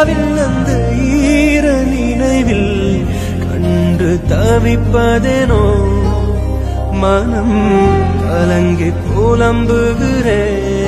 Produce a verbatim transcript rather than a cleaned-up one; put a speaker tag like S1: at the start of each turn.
S1: நிலாவில் அந்த ஈர நினைவில் கண்டு தவிப்பதேனோ மனம் கலங்கி புலம்புகிறேன்